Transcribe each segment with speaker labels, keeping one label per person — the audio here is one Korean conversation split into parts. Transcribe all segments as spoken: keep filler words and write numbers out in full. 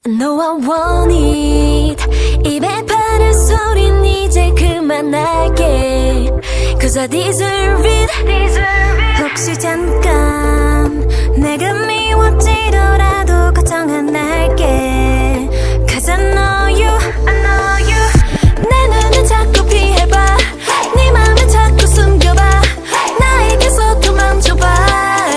Speaker 1: know I want it. 입에 바른 소린 이제 그만할게. Cause I deserve it. 혹시 잠깐 내가 미워지더라도 걱정 안 할게. Cause I know you, I know you. 내 눈을 자꾸 피해봐. 네 맘을 자꾸 숨겨봐. 나에게서 도망쳐봐.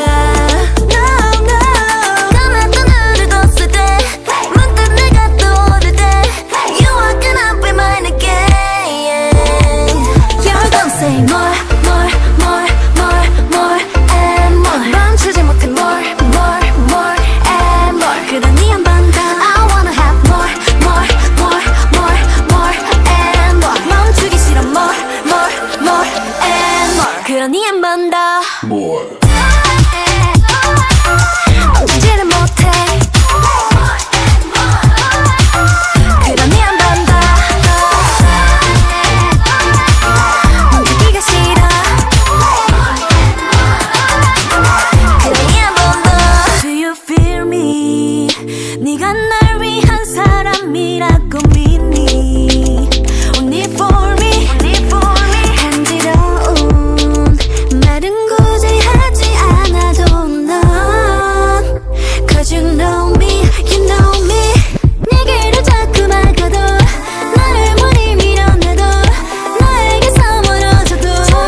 Speaker 1: Say more, more, more, more, more and more. 멈추지 못해 more, more, more and more. 그러니 한 번 더. I wanna have more, more, more, more, more and more. 멈추기 싫어 more, more, more and more. 그러니 한 번 더. More. 멈추지를 못해. 그러니 한 번 더. 네가 날 위한 사람이라고 믿니? Only for me, 간지러운 말은 굳이 하지 않아도 넌 Cause you know me, you know me. 내게로 자꾸 막아도 나를 머리 밀어내도 너에게서 멀어져도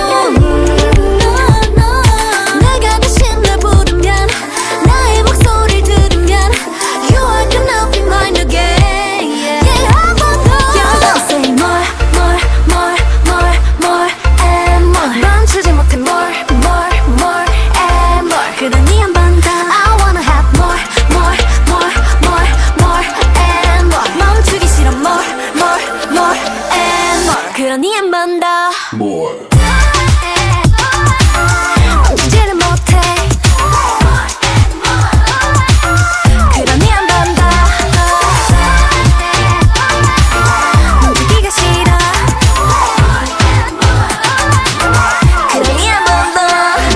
Speaker 1: no, no. 내가 다시 널 부르면 나의 목소리를 들으면 You are gonna be mine again. Yeah, 한 번 더. You're gonna say more, more, more, more, more and more. 멈추지 못해 more, more, more and more. 그러니 한 번 더. I wanna have more, more, more, more, more and more. 멈추기 싫어 more, more, more and more. 그러니 한 번 더. More. 멈추지를 못해. 그러니 한 번 더. 멈추기가 싫어. 그러니 한 번 더.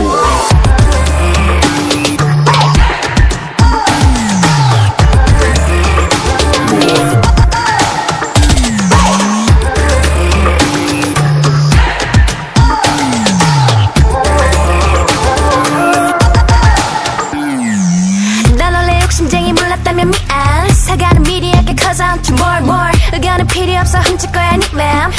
Speaker 1: 난 원래 욕심쟁이 몰랐다면 미안. 사과는 미리 할게 cause I'm too more more. 의견은 필요 없어 훔칠 거야 네 맘.